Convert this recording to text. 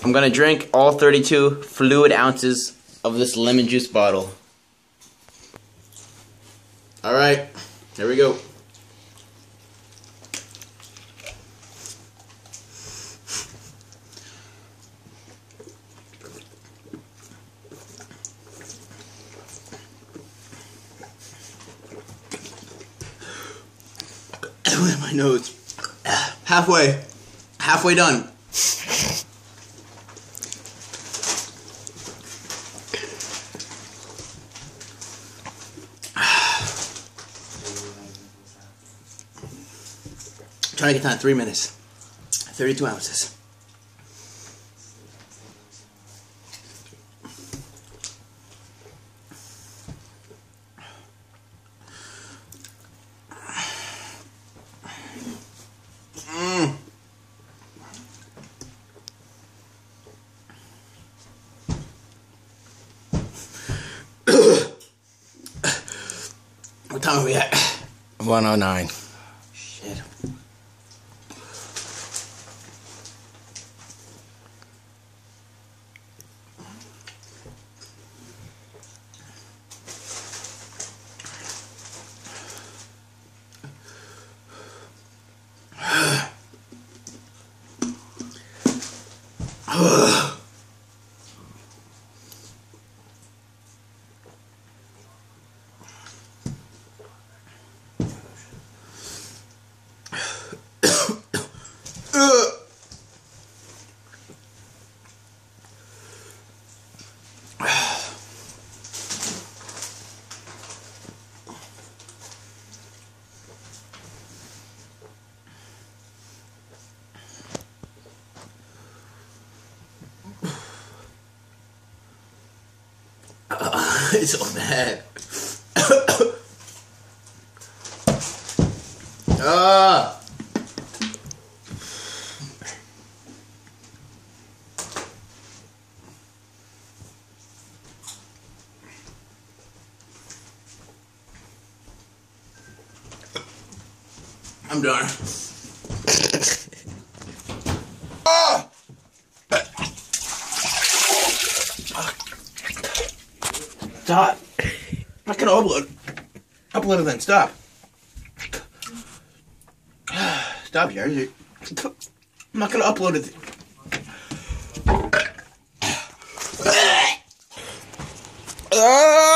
I'm gonna drink all 32 fluid ounces of this lemon juice bottle. Alright, here we go. My nose. Halfway done. Trying to get down 3 minutes. 32 ounces. What time are we at? 1:09. Shit. It's so bad. I'm done. Stop. I'm not gonna upload. Upload it then. Stop. Stop, Jerry. I'm not gonna upload it. Ah!